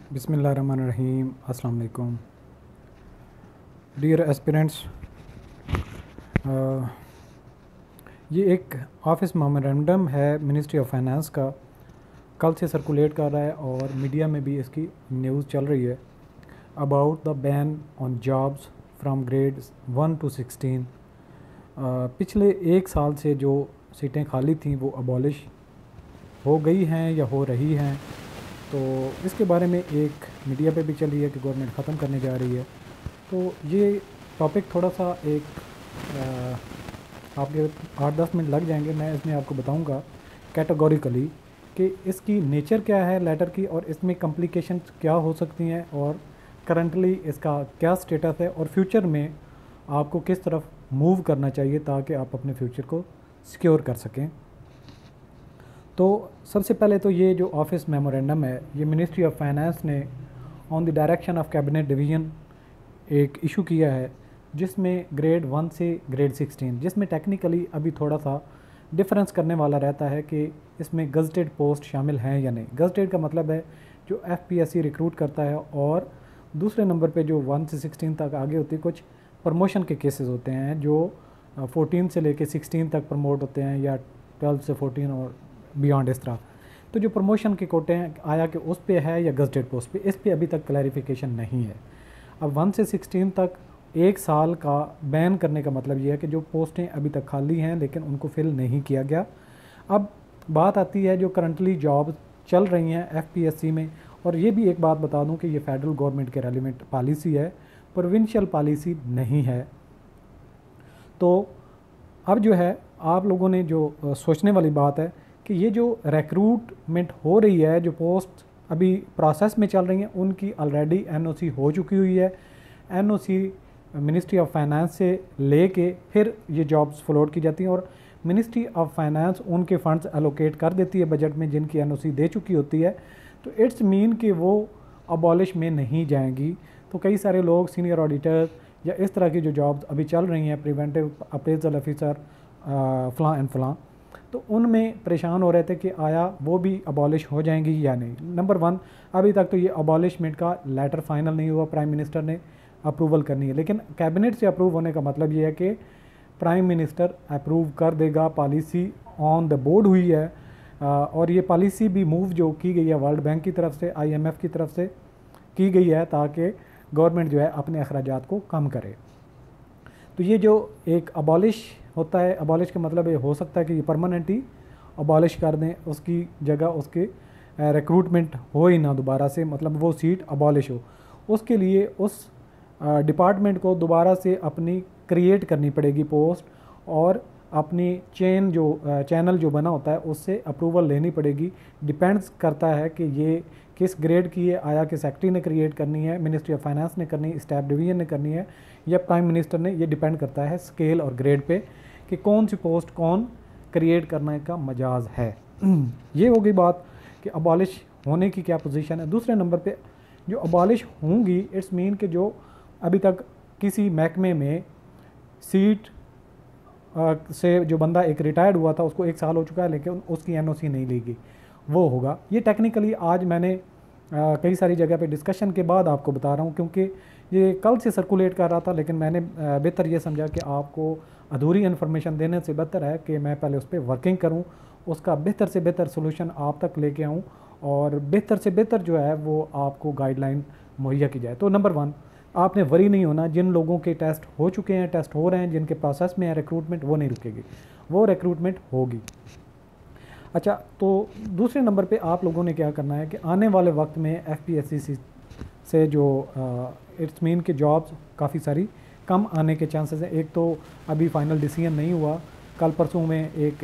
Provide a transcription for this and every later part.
बिस्मिल्लाहिर्रहमानिर्रहीम। अस्सलाम वालेकुम डियर एस्पिरेंट्स। ये एक ऑफिस मेमोरेंडम है मिनिस्ट्री ऑफ फाइनेंस का, कल से सर्कुलेट कर रहा है और मीडिया में भी इसकी न्यूज़ चल रही है about the ban on jobs from grades 1 to 16। पिछले एक साल से जो सीटें खाली थी वो अबॉलिश हो गई हैं या हो रही हैं, तो इसके बारे में एक मीडिया पे भी चली है कि गवर्नमेंट ख़त्म करने जा रही है। तो ये टॉपिक थोड़ा सा आपके 8-10 मिनट लग जाएंगे। मैं इसमें आपको बताऊंगा कैटेगोरिकली कि इसकी नेचर क्या है लेटर की, और इसमें कम्प्लिकेशन क्या हो सकती हैं, और करंटली इसका क्या स्टेटस है, और फ्यूचर में आपको किस तरफ मूव करना चाहिए ताकि आप अपने फ्यूचर को सिक्योर कर सकें। तो सबसे पहले तो ये जो ऑफिस मेमोरेंडम है ये मिनिस्ट्री ऑफ फाइनेंस ने on the direction of cabinet division एक इशू किया है, जिसमें ग्रेड 1 से ग्रेड 16, जिसमें टेक्निकली अभी थोड़ा सा डिफरेंस करने वाला रहता है कि इसमें गज़टेड पोस्ट शामिल हैं या नहीं। गज़टेड का मतलब है जो एफपीएससी रिक्रूट करता है, और दूसरे नंबर पे जो 1 से 16 तक आगे होती है, कुछ प्रमोशन के केसेस होते हैं जो 14 से लेके 16 तक प्रमोट होते हैं, या 12 से 14 और बियॉन्ड इस तरह। तो जो प्रमोशन के कोटे हैं आया कि उस पे है या गज़टेड पोस्ट पे, इस पे अभी तक क्लैरिफिकेशन नहीं है। अब 1 से 16 तक एक साल का बैन करने का मतलब ये है कि जो पोस्टें अभी तक खाली हैं लेकिन उनको फिल नहीं किया गया। अब बात आती है जो करंटली जॉब चल रही हैं एफपीएससी में, और ये भी एक बात बता दूं कि ये फेडरल गवर्नमेंट के रेलिवेंट पॉलिसी है, प्रोविंशियल पॉलिसी नहीं है। तो अब जो है आप लोगों ने जो सोचने वाली बात है कि ये जो रिक्रूटमेंट हो रही है, जो पोस्ट अभी प्रोसेस में चल रही हैं, उनकी ऑलरेडी एनओसी हो चुकी हुई है। एनओसी मिनिस्ट्री ऑफ फाइनेंस से लेके फिर ये जॉब्स फ्लोट की जाती हैं, और मिनिस्ट्री ऑफ फाइनेंस उनके फंड्स एलोकेट कर देती है बजट में जिनकी एनओसी दे चुकी होती है। तो इट्स मीन कि वो अबॉलिश में नहीं जाएंगी। तो कई सारे लोग सीनियर ऑडिटर या इस तरह की जो जॉब्स अभी चल रही हैं, प्रिवेंटिव अप्रेजल ऑफिसर फ़लाँ एंड फ़लाँ, तो उनमें परेशान हो रहे थे कि आया वो भी अबॉलिश हो जाएंगी या नहीं। नंबर 1, अभी तक तो ये अबॉलिशमेंट का लेटर फाइनल नहीं हुआ, प्राइम मिनिस्टर ने अप्रूवल करनी है, लेकिन कैबिनेट से अप्रूव होने का मतलब ये है कि प्राइम मिनिस्टर अप्रूव कर देगा। पॉलिसी ऑन द बोर्ड हुई है, और ये पॉलिसी भी मूव जो की गई है वर्ल्ड बैंक की तरफ से, आईएमएफ की तरफ से की गई है ताकि गवर्नमेंट जो है अपने अखराजात को कम करे। तो ये जो एक अबॉलिश होता है, अबॉलिश का मतलब ये हो सकता है कि ये परमानेंटली अबॉलिश कर दें, उसकी जगह उसके रिक्रूटमेंट हो ही ना दोबारा से, मतलब वो सीट अबॉलिश हो। उसके लिए उस डिपार्टमेंट को दोबारा से अपनी क्रिएट करनी पड़ेगी पोस्ट, और अपनी चैनल जो बना होता है उससे अप्रूवल लेनी पड़ेगी। डिपेंड्स करता है कि ये किस ग्रेड की है, आया कि सेक्रेटरी ने क्रिएट करनी है, मिनिस्ट्री ऑफ फाइनेंस ने करनी है, स्टाफ डिवीज़न ने करनी है, या प्राइम मिनिस्टर ने। ये डिपेंड करता है स्केल और ग्रेड पे कि कौन सी पोस्ट कौन क्रिएट करने का मजाज है। ये होगी बात कि अबॉलिश होने की क्या पोजीशन है। दूसरे नंबर पे जो अबॉलिश होंगी, इट्स मीन कि जो अभी तक किसी महकमे में सीट से जो बंदा एक रिटायर्ड हुआ था, उसको 1 साल हो चुका है लेकिन उसकी एनओसी नहीं ली गई, वो होगा। ये टेक्निकली आज मैंने कई सारी जगह पे डिस्कशन के बाद आपको बता रहा हूँ, क्योंकि ये कल से सर्कुलेट कर रहा था, लेकिन मैंने बेहतर ये समझा कि आपको अधूरी इन्फॉर्मेशन देने से बेहतर है कि मैं पहले उस पर वर्किंग करूँ, उसका बेहतर से बेहतर सोल्यूशन आप तक लेके आऊँ, और बेहतर से बेहतर जो है वो आपको गाइडलाइन मुहैया की जाए। तो नंबर 1, आपने वरी नहीं होना। जिन लोगों के टेस्ट हो चुके हैं, टेस्ट हो रहे हैं, जिनके प्रोसेस में है रिक्रूटमेंट, वो नहीं रुकेगी, वो रिक्रूटमेंट होगी। अच्छा, तो दूसरे नंबर पे आप लोगों ने क्या करना है कि आने वाले वक्त में एफपीएससी से जो इट्स मीन के जॉब्स काफ़ी सारी कम आने के चांसेस हैं। एक तो अभी फाइनल डिसीजन नहीं हुआ, कल परसों में एक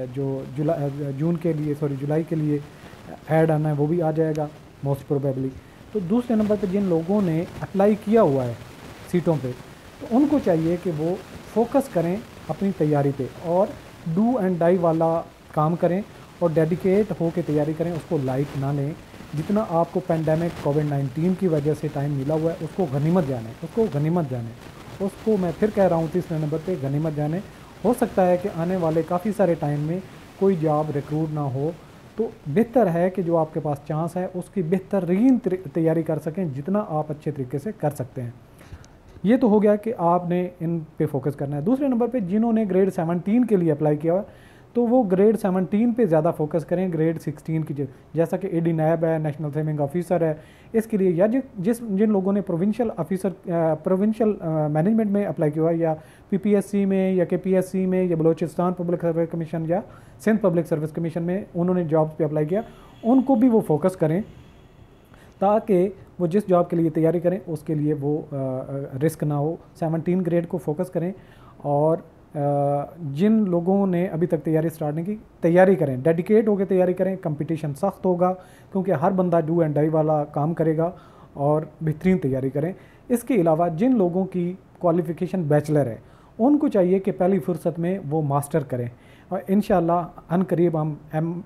जुलाई के लिए ऐड आना है, वो भी आ जाएगा मोस्ट प्रोबेबली। तो दूसरे नंबर पे जिन लोगों ने अप्लाई किया हुआ है सीटों पे, तो उनको चाहिए कि वो फोकस करें अपनी तैयारी पे, और डू एंड डाई वाला काम करें, और डेडिकेट हो के तैयारी करें, उसको लाइट ना लें। जितना आपको पेंडेमिक कोविड-19 की वजह से टाइम मिला हुआ है, उसको गनीमत जाने, उसको मैं फिर कह रहा हूँ तीसरे नंबर पे गनीमत जाने। हो सकता है कि आने वाले काफ़ी सारे टाइम में कोई जॉब रिक्रूट ना हो, तो बेहतर है कि जो आपके पास चांस है उसकी बेहतरीन तैयारी कर सकें जितना आप अच्छे तरीके से कर सकते हैं। ये तो हो गया कि आपने इन पे फोकस करना है। दूसरे नंबर पे जिन्होंने ग्रेड 17 के लिए अप्लाई किया तो वो ग्रेड 17 पे ज़्यादा फोकस करें ग्रेड 16 की, जैसा कि एडी नैब है, नेशनल सेविंग ऑफिसर है, इसके लिए, या जिन लोगों ने प्रोविंशियल ऑफिसर प्रोविंशियल मैनेजमेंट में अप्लाई किया है, या पीपीएससी में या केपीएससी में या बलोचिस्तान पब्लिक सर्विस कमीशन या सिंध पब्लिक सर्विस कमीशन में उन्होंने जॉब्स पे अप्लाई किया, उनको भी वो फोकस करें ताकि वो जिस जॉब के लिए तैयारी करें उसके लिए वो रिस्क ना हो। 17 ग्रेड को फोकस करें, और जिन लोगों ने अभी तक तैयारी स्टार्ट नहीं की, तैयारी करें, डेडिकेट होकर तैयारी करें। कंपटीशन सख्त होगा क्योंकि हर बंदा डू एंड डाई वाला काम करेगा, और बेहतरीन तैयारी करें। इसके अलावा जिन लोगों की क्वालिफ़िकेशन बैचलर है उनको चाहिए कि पहली फुर्सत में वो मास्टर करें, और इंशाअल्लाह अनकरीब हम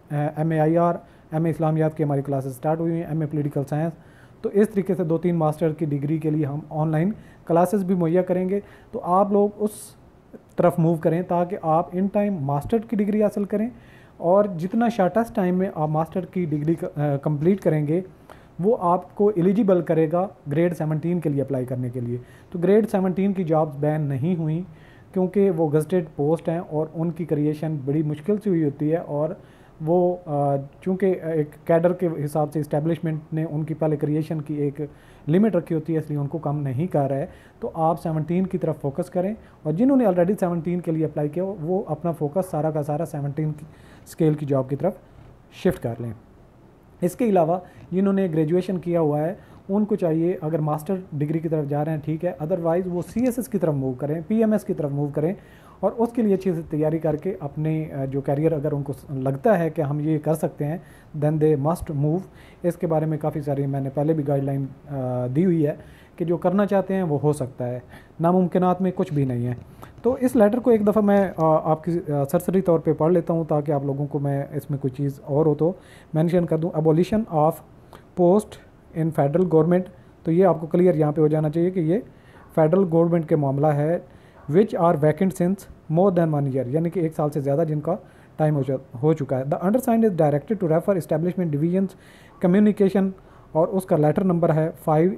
MA इस्लामियात की हमारी क्लासेस स्टार्ट हुई हैं, MA पॉलिटिकल साइंस, तो इस तरीके से 2-3 मास्टर की डिग्री के लिए हम ऑनलाइन क्लासेस भी मुहैया करेंगे। तो आप लोग उस तरफ मूव करें ताकि आप इन टाइम मास्टर की डिग्री हासिल करें, और जितना शॉर्टेस्ट टाइम में आप मास्टर की डिग्री कंप्लीट करेंगे वो आपको एलिजिबल करेगा ग्रेड 17 के लिए अप्लाई करने के लिए। तो ग्रेड 17 की जॉब्स बैन नहीं हुई क्योंकि वो गजटेड पोस्ट हैं और उनकी क्रिएशन बड़ी मुश्किल से हुई होती है, और वो चूँकि एक कैडर के हिसाब से इस्टेब्लिशमेंट ने उनकी पहले क्रिएशन की एक लिमिट रखी होती है, इसलिए उनको कम नहीं कर रहा है। तो आप 17 की तरफ फोकस करें, और जिन्होंने ऑलरेडी 17 के लिए अप्लाई किया वो अपना फोकस सारा का सारा 17 स्केल की जॉब की तरफ शिफ्ट कर लें। इसके अलावा जिन्होंने ग्रेजुएशन किया हुआ है उनको चाहिए, अगर मास्टर डिग्री की तरफ जा रहे हैं ठीक है, अदरवाइज़ वो CSS की तरफ मूव करें, PMS की तरफ मूव करें, और उसके लिए अच्छी से तैयारी करके अपने जो कैरियर, अगर उनको लगता है कि हम ये कर सकते हैं, देन दे मस्ट मूव। इसके बारे में काफ़ी सारी मैंने पहले भी गाइडलाइन दी हुई है कि जो करना चाहते हैं वो हो सकता है, नामुमकिनात में कुछ भी नहीं है। तो इस लेटर को एक दफ़ा मैं आपकी सरसरी तौर पे पढ़ लेता हूँ ताकि आप लोगों को मैं इसमें कोई चीज़ और हो तो मेंशन कर दूँ। Abolition of post in federal government, तो ये आपको क्लियर यहाँ पे हो जाना चाहिए कि ये फेडरल गवर्नमेंट के मामला है। Which are vacant since more than 1 year, यानी कि 1 साल से ज़्यादा जिनका टाइम हो चुका है। The undersigned is directed to refer establishment divisions communication, और उसका लेटर नंबर है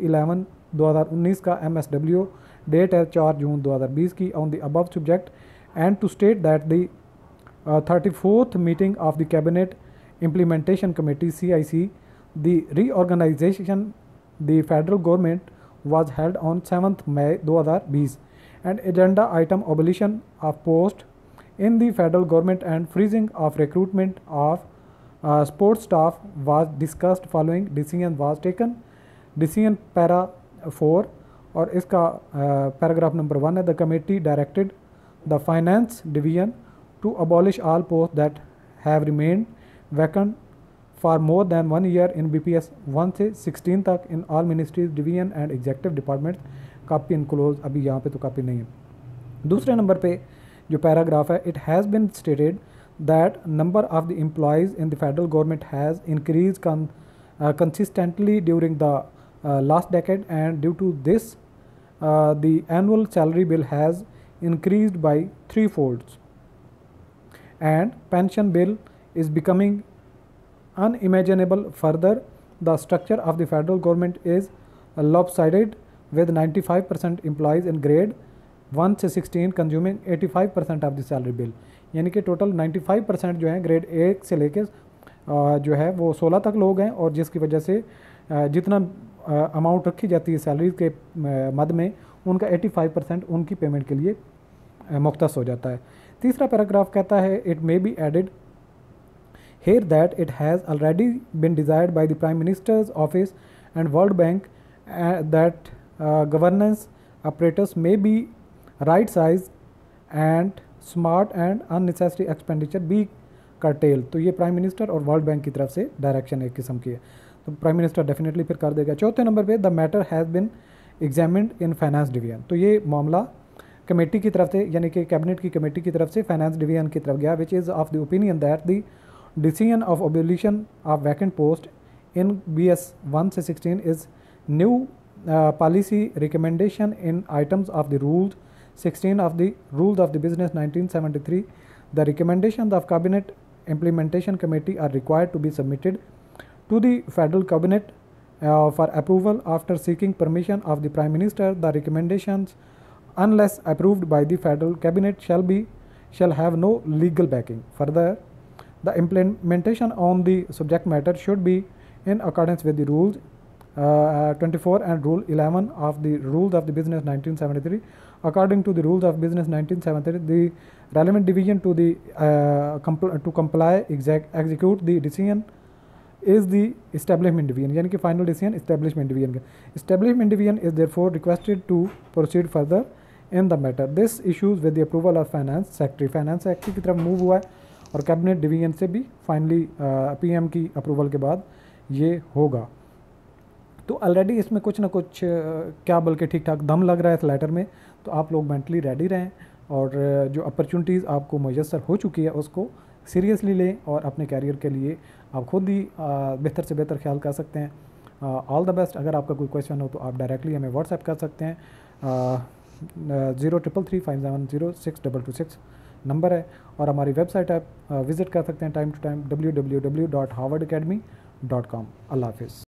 5/11/2019 का, MSW, डेट है 4 जून 2020 की, on the above subject, and to state that the 34th meeting of the cabinet implementation committee CIC, the reorganization the federal government was held on 7th May 2020, and agenda item abolition of post in the federal government and freezing of recruitment of sports staff was discussed following decision was taken। decision para 4 और इसका paragraph number 1 है, the committee directed the finance division to abolish all post that have remained vacant for more than 1 year in BPS 1 से 16 तक in all ministries division and executive department. Copy enclose, अभी यहाँ पे तो copy नहीं है। दूसरे नंबर पे जो पैराग्राफ है, it has been stated that number of the employees in the federal government has increase consistently during the last decade, and due to this the annual salary bill has increased by 3 folds, and pension bill is becoming unimaginable. Further, the structure of the federal government is lopsided with 95% employees in grade 1 से 16 consuming 85% of the salary bill, यानी कि total 95% जो हैं grade 1 से लेके जो है वो 16 तक लोग हैं, और जिसकी वजह से जितना अमाउंट रखी जाती है सैलरी के मद में उनका 85% उनकी पेमेंट के लिए मुख्तस हो जाता है। तीसरा पैराग्राफ कहता है, it may be added here that it has already been desired by the Prime Minister's office and World Bank that governance apparatus may be right sized and smart and unnecessary expenditure be curtailed। तो ये prime minister और world bank की तरफ से direction एक किस्म की है, तो प्राइम मिनिस्टर डेफिनेटली फिर कर देगा। चौथे नंबर पे, the matter has been examined in finance division, तो ये मामला कमेटी की तरफ से, यानी कि कैबिनेट की कमेटी की तरफ से फाइनेंस डिवीजन की तरफ गया, which is of the opinion that the decision of abolition of vacant post in BS 1 से 16 is new policy recommendation in items of the rules 16 of the rules of the business 1973। the recommendations of cabinet implementation committee are required to be submitted to the federal cabinet for approval after seeking permission of the Prime Minister. The recommendations, unless approved by the federal cabinet, shall have no legal backing. Further, the implementation on the subject matter should be in accordance with the rules 24 and Rule 11 of the Rules of the Business 1973. According to the Rules of Business 1973, the relevant division to the to comply execute the decision is the establishment division, यानी कि final decision establishment division का. Establishment division is therefore requested to proceed further in the matter. This issues with the approval of finance secretary. Finance secretary की तरफ move हुआ है और cabinet division से भी फाइनली पीएम की अप्रूवल के बाद ये होगा. तो ऑलरेडी इसमें कुछ ना कुछ क्या बल्कि ठीक ठाक दम लग रहा है इस लेटर में. तो आप लोग मेंटली रेडी रहें और जो अपॉर्चुनिटीज़ आपको मुयस्सर हो चुकी है उसको सीरियसली लें और अपने कैरियर के लिए आप खुद ही बेहतर से बेहतर ख्याल कर सकते हैं. All the best. अगर आपका कोई क्वेश्चन हो तो आप डायरेक्टली हमें व्हाट्सएप कर सकते हैं. 0333570622 नंबर है और हमारी वेबसाइट आप विज़िट कर सकते हैं टाइम टू टाइम www.harvardacademy.com. अल्लाह हाफिज़.